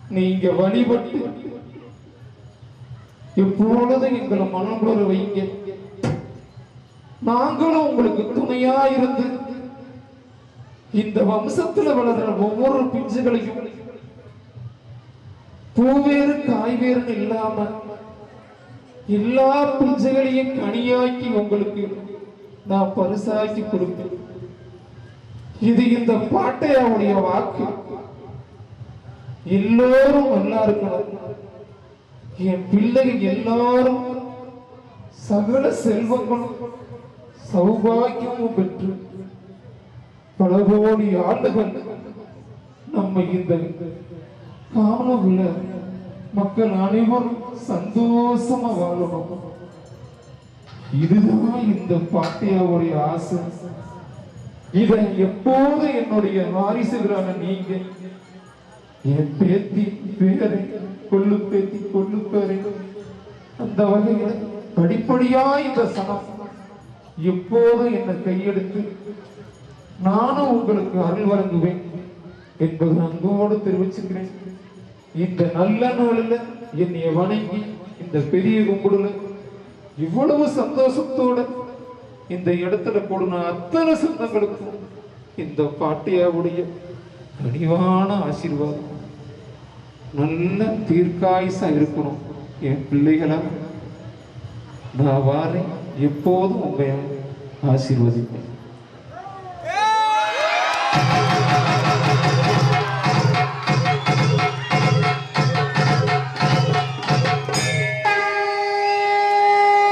நீங்க வழிபட்டு எப்பொழுதும் எங்களை மனங்குளர வைங்க. நாங்களும் உங்களுக்கு துணையா இருந்து இந்த வம்சத்துல வளர்ற ஒவ்வொரு பிஞ்சுகளையும் பூவேறு காய்வேறுன்னு இல்லாம எல்லா பிஞ்சுகளையும் கனியாக்கி உங்களுக்கு நான் பரிசாக்கி கொடுப்பேன். இது இந்த பாட்டையாவுடைய வாக்கு. எல்லோரும் நல்லா இருக்கணும். என் பிள்ளைகள் எல்லாரும் சகல செல்வங்களும் சௌபாகியமும் பெற்று பல கோடி ஆண்டுகள் நம்ம இந்த காணவுள்ள மக்கள் அனைவரும் சந்தோஷமா வாழணும். இதுதான் இந்த பாட்டையாவுடைய ஆசை. இதை எப்போது என்னுடைய வாரிசுகளான நீங்க என் பேத்தி பேரை கொள்ளு பேத்தி கொள்ளு பேரை அந்த வகையில் படிப்படியா இந்த சனம் எப்போது என்னை கையெடுத்து நானும் உங்களுக்கு அருள் வழங்குவேன் என்பது அன்போடு தெரிவிச்சுக்கிறேன். இந்த நல்ல நாளில் என்னைய வணங்கி இந்த பெரிய கும்பிடுல இவ்வளவு சந்தோஷத்தோட இந்த இடத்துல போடுன அத்தனை சொந்தங்களுக்கும் இந்த பாட்டியாவுடைய கனிவான ஆசீர்வாதம். நல்ல தீர்க்காயுசா இருக்கணும் என் பிள்ளைகளா. நான் வாரேன், எப்போதும் உங்களை ஆசீர்வதிப்பேன்.